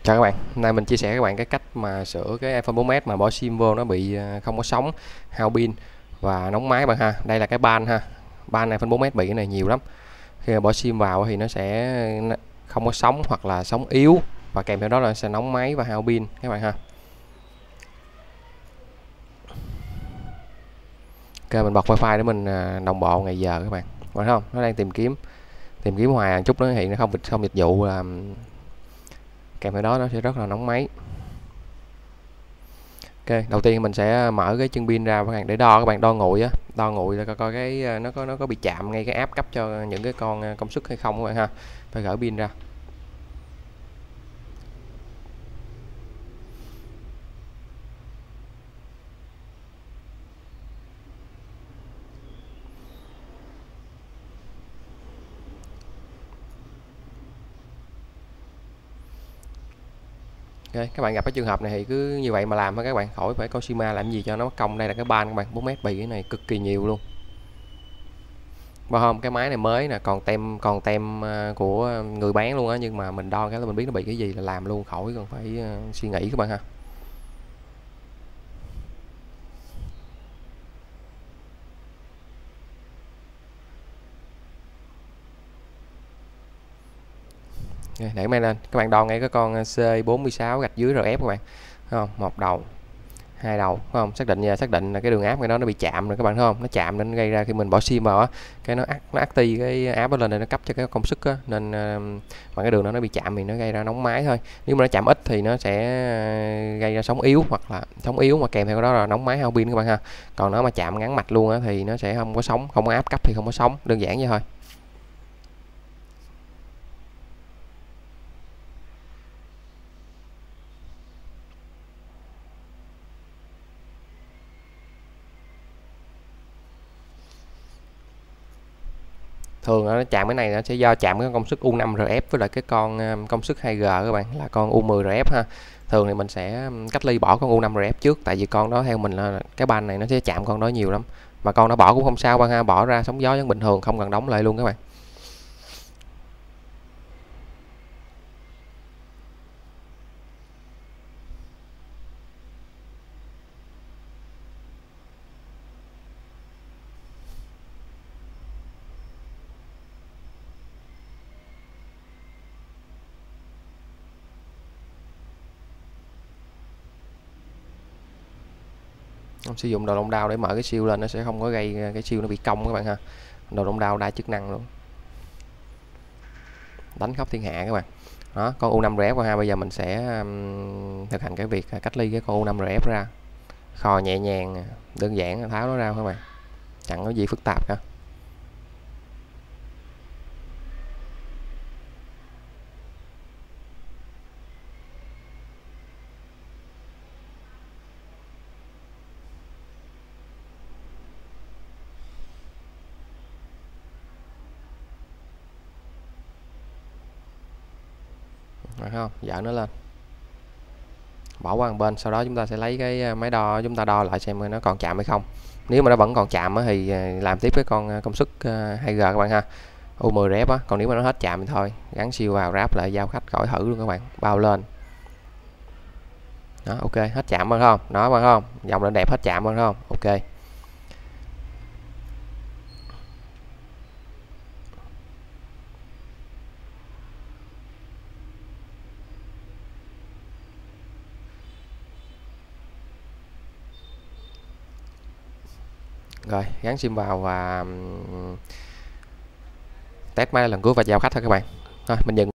Chào các bạn, hôm nay mình chia sẻ các bạn cái cách mà sửa cái iPhone 4S mà bỏ sim vô nó bị không có sóng, hao pin và nóng máy bạn ha. Đây là cái ban ha. Ban iPhone 4S bị cái này nhiều lắm. Khi mà bỏ sim vào thì nó sẽ không có sóng hoặc là sóng yếu và kèm theo đó là sẽ nóng máy và hao pin các bạn ha. Ok, mình bật wifi để mình đồng bộ ngày giờ các bạn. Phải không? Nó đang tìm kiếm hoài chút nữa hiện nó không dịch vụ là kèm theo đó nó sẽ rất là nóng máy. Ok, đầu tiên mình sẽ mở cái chân pin ra các bạn để đo, các bạn đo nguội á, đo nguội để coi cái nó có bị chạm ngay cái áp cấp cho những cái con công suất hay không các bạn ha. Phải gỡ pin ra. Ok, các bạn gặp cái trường hợp này thì cứ như vậy mà làm thôi các bạn, khỏi phải coi Sima làm gì cho nó mất công. Đây là cái ban các bạn, 4 mét bị cái này cực kỳ nhiều luôn. Bao hôm cái máy này mới nè, còn tem của người bán luôn á, nhưng mà mình đo cái là mình biết nó bị cái gì là làm luôn, khỏi cần phải suy nghĩ các bạn ha. Để máy lên, các bạn đo ngay cái con C46 gạch dưới RF các bạn. Thấy không? Một đầu, hai đầu, phải không? Xác định là cái đường áp cái đó nó bị chạm rồi các bạn thấy không? Nó chạm nên gây ra khi mình bỏ sim vào á, cái nó active cái áp đó lên để nó cấp cho cái công suất á, nên mà cái đường đó nó bị chạm thì nó gây ra nóng máy thôi. Nếu mà nó chạm ít thì nó sẽ gây ra sóng yếu, hoặc là sóng yếu mà kèm theo đó là nóng máy hao pin các bạn ha. Còn nó mà chạm ngắn mạch luôn á thì nó sẽ không có sóng, không có áp cấp thì không có sóng, đơn giản vậy thôi. Thường nó chạm cái này nó sẽ do chạm cái công suất U5RF với lại cái con công suất 2G các bạn, là con U10RF ha. Thường thì mình sẽ cách ly bỏ con U5RF trước, tại vì con đó theo mình là cái ban này nó sẽ chạm con đó nhiều lắm. Mà con nó bỏ cũng không sao bạn ha, bỏ ra sóng gió vẫn bình thường, không cần đóng lại luôn các bạn. Sử dụng đầu lông đao để mở cái siêu lên, nó sẽ không có gây cái siêu nó bị cong các bạn ha. Đầu lông đao đa chức năng luôn, đánh khắp thiên hạ các bạn. Đó, con U5RF ha. Bây giờ mình sẽ thực hành cái việc cách ly cái con U5RF ra. Khò nhẹ nhàng, đơn giản, tháo nó ra các bạn, chẳng có gì phức tạp cả. Phải không? Dỡ nó lên, bỏ qua một bên, sau đó chúng ta sẽ lấy cái máy đo, chúng ta đo lại xem nó còn chạm hay không. Nếu mà nó vẫn còn chạm thì làm tiếp cái con công suất 2G các bạn ha, U10RF á. Còn nếu mà nó hết chạm thì thôi, gắn siêu vào ráp lại giao khách khỏi thử luôn các bạn, bao lên. Đó, ok, hết chạm phải không? Đó phải không? Dòng lên đẹp, hết chạm phải không? Ok. Rồi, gắn sim vào và test máy lần cuối và giao khách thôi các bạn. Thôi, mình dừng.